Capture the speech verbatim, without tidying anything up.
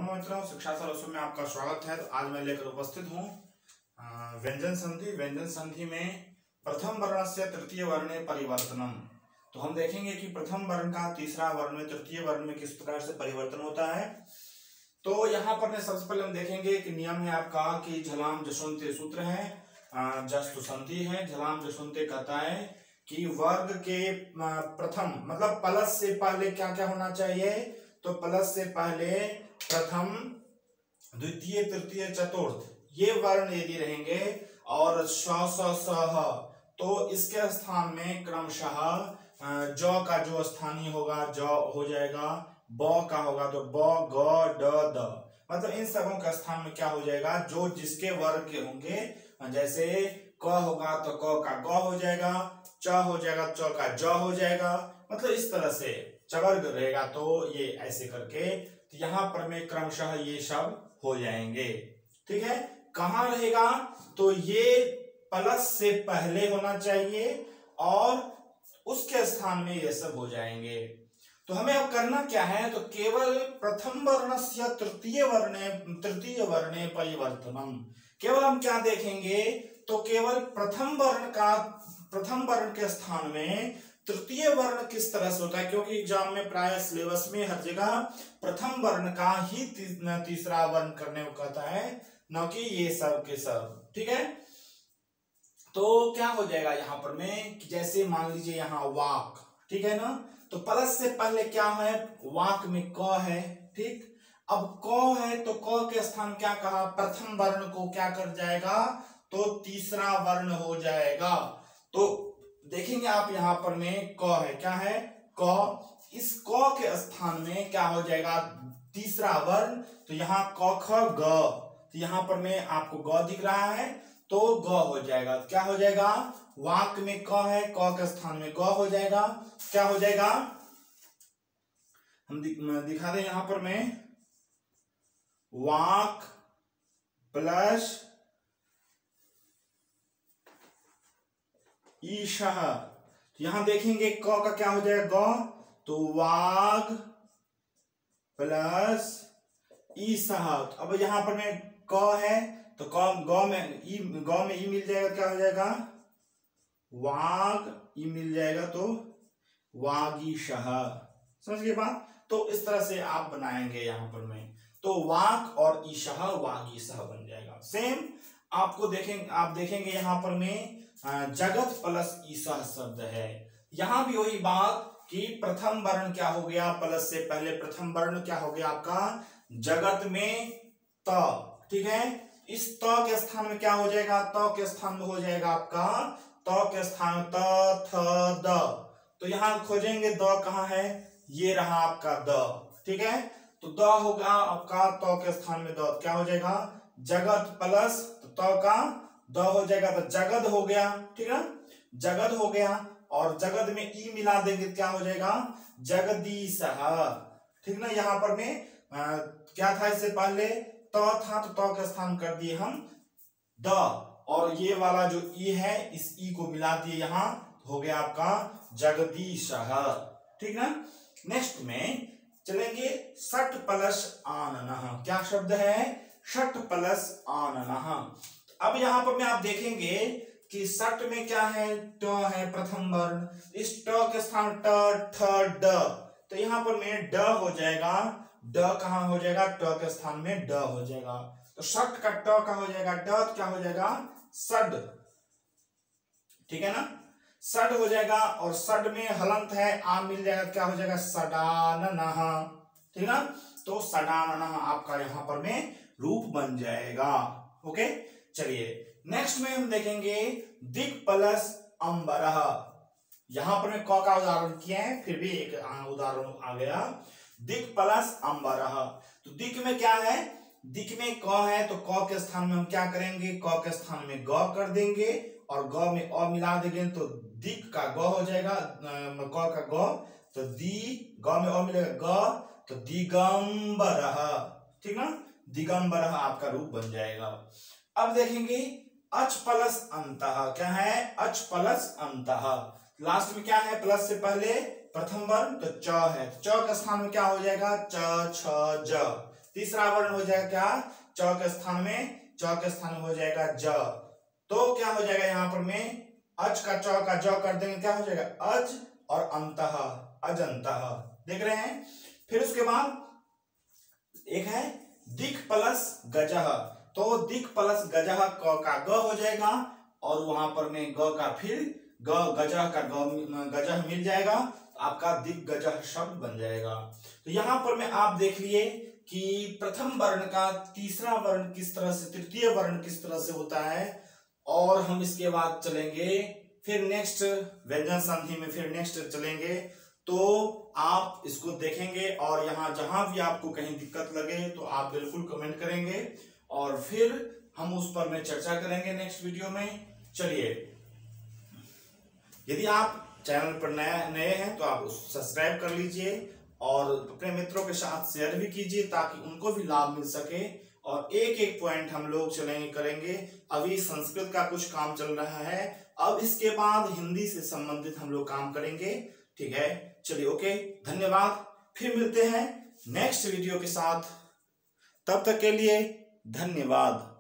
नमो मित्रों, शिक्षा सर्वस्व में आपका स्वागत है। तो आज मैं लेकर उपस्थित हूँ व्यंजन संधि। व्यंजन संधि में प्रथम वर्ण से तृतीय वर्ण परिवर्तनम। तो हम देखेंगे कि प्रथम वर्ण का तीसरा वर्ण में तृतीय वर्ण में किस प्रकार से परिवर्तन होता है। तो यहाँ पर मैं सबसे पहले हम देखेंगे कि नियम है आपका कि झलाम जशवंते सूत्र है, जस्तु संधि है। झलाम जशवंते कहता है कि वर्ग के प्रथम मतलब प्लस से पहले क्या क्या होना चाहिए। तो प्लस से पहले प्रथम, द्वितीय, तृतीय, चतुर्थ ये वर्ण यदि रहेंगे और श स स ह तो इसके स्थान में क्रमशः ज का जो स्थानीय होगा ज हो जाएगा, ब का होगा तो ब, ग, ड, द। मतलब इन सबों का स्थान में क्या हो जाएगा, जो जिसके वर्ग के होंगे। जैसे क होगा तो क का ग हो जाएगा, च हो जाएगा च का ज हो जाएगा। मतलब इस तरह से चवर्ग रहेगा। तो ये ऐसे करके तो यहाँ पर में क्रमशः ये सब हो जाएंगे। ठीक है, कहाँ रहेगा तो ये प्लस से पहले होना चाहिए और उसके स्थान में ये सब हो जाएंगे। तो हमें अब करना क्या है, तो केवल प्रथम वर्णस्य तृतीय वर्णे तृतीय वर्णे परिवर्तनम। केवल हम क्या देखेंगे, तो केवल प्रथम वर्ण का प्रथम वर्ण के स्थान में तृतीय वर्ण किस तरह से होता है, क्योंकि एग्जाम में प्राय सिलेबस में हर जगह प्रथम वर्ण का ही ती, तीसरा वर्ण करने को कहता है, न कि ये सब के सब। ठीक है, तो क्या हो जाएगा यहाँ पर में कि जैसे मान लीजिए यहाँ वाक, ठीक है ना, तो प्लस से पहले क्या है, वाक में क है। ठीक, अब क है तो क के स्थान क्या कहा, प्रथम वर्ण को क्या कर जाएगा, तो तीसरा वर्ण हो जाएगा। तो देखेंगे आप यहाँ पर में क है, क्या है क, इस क के स्थान में क्या हो जाएगा, तीसरा वर्ण। तो यहाँ क ख ग, तो यहाँ पर में आपको ग दिख रहा है तो ग हो जाएगा। क्या हो जाएगा, वाक में क है, क के स्थान में ग हो जाएगा। क्या हो जाएगा, हम दि, दिखा दें यहाँ पर में वाक प्लस ईशः। तो यहां देखेंगे क का क्या हो जाएगा, ग, तो वाग प्लस ईशः। अब यहां पर में क है तो क ग में ई ग में ई मिल जाएगा, क्या हो जाएगा वाग, ई मिल जाएगा तो वागीशः। समझ गए बात। तो इस तरह से आप बनाएंगे यहाँ पर में, तो वाक और ईशः वागीशः बन जाएगा। सेम आपको देखेंगे आप देखेंगे यहाँ पर में जगत प्लस ईशः शब्द है। यहां भी वही बात कि प्रथम वर्ण क्या हो गया, प्लस से पहले प्रथम वर्ण क्या हो गया आपका जगत में त। ठीक है, इस त के स्थान में क्या हो जाएगा, त के स्थान में हो जाएगा आपका त के स्थान त थ द। तो यहां खोजेंगे द कहाँ है, ये रहा आपका द। ठीक है, तो द होगा आपका त के स्थान में द, क्या हो जाएगा जगत प्लस त का द हो जाएगा तो जगद हो गया। ठीक है, जगद हो गया और जगद में ई मिला देंगे क्या हो जाएगा जगदीशः। ठीक ना, यहाँ पर में आ, क्या था, इससे पहले त था तो त का स्थान कर दिए हम द, और ये वाला जो ई है इस ई को मिला दिए, यहाँ हो गया आपका जगदीशः। ठीक ना, नेक्स्ट में चलेंगे षट प्लस आननः। क्या शब्द है, षट प्लस आननः। अब यहाँ पर में आप देखेंगे कि षट में क्या है, ट है प्रथम वर्ण, इस ट के स्थान ट ठ ड, तो यहाँ पर में ड हो जाएगा। ड कहाँ हो जाएगा, ट के स्थान में ड हो जाएगा। तो षट का ट का हो जाएगा ड, क्या हो जाएगा सड। ठीक है ना, सड हो जाएगा और सड में हलंत है आ मिल जाएगा, क्या हो जाएगा सडाननः। ठीक है ना, तो सडाननः आपका यहाँ पर में रूप बन जाएगा। ओके, चलिए नेक्स्ट में हम देखेंगे दिक् प्लस अंबरः। यहां पर मैं क का उदाहरण किया है, फिर भी एक उदाहरण आ गया दिक् प्लस अंबरः। तो दिक् में क्या है, दिक् में क है तो क के स्थान में हम क्या करेंगे, क के स्थान में ग कर देंगे और ग में अ मिला देंगे तो दिक् का ग हो जाएगा, क का ग, तो दी ग में अ मिलेगा ग, तो दिगंबरः। ठीक ना, दिगंबरः आपका रूप बन जाएगा। अब देखेंगे अच प्लस अंतः। क्या है, अच प्लस अंतः। लास्ट में क्या है, प्लस से पहले प्रथम वर्ण तो च है, तो च का स्थान में क्या हो जाएगा च छ ज। तीसरा वर्ण हो जाएगा क्या, च के स्थान में, च के स्थान में हो जाएगा ज। तो क्या हो जाएगा यहाँ पर में अच का च का ज कर देंगे, क्या हो जाएगा अज और अंतः, अजंतः। देख रहे हैं। फिर उसके बाद एक है दिक प्लस गजह, तो दिक प्लस गजह क का ग हो जाएगा और वहां पर में ग का फिर ग गजह का ग गजह मिल जाएगा, आपका दिक गजह शब्द बन जाएगा। तो यहाँ पर में आप देख लिए कि प्रथम वर्ण का तीसरा वर्ण किस तरह से, तृतीय वर्ण किस तरह से होता है। और हम इसके बाद चलेंगे फिर नेक्स्ट व्यंजन संधि में, फिर नेक्स्ट चलेंगे तो आप इसको देखेंगे और यहाँ जहां भी आपको कहीं दिक्कत लगे तो आप बिल्कुल कमेंट करेंगे और फिर हम उस पर में चर्चा करेंगे नेक्स्ट वीडियो में। चलिए, यदि आप चैनल पर नया नए हैं तो आप सब्सक्राइब कर लीजिए और अपने मित्रों के साथ शेयर भी कीजिए ताकि उनको भी लाभ मिल सके। और एक एक पॉइंट हम लोग चलेंगे करेंगे। अभी संस्कृत का कुछ काम चल रहा है, अब इसके बाद हिंदी से संबंधित हम लोग काम करेंगे। ठीक है, चलिए ओके, धन्यवाद। फिर मिलते हैं नेक्स्ट वीडियो के साथ, तब तक के लिए धन्यवाद।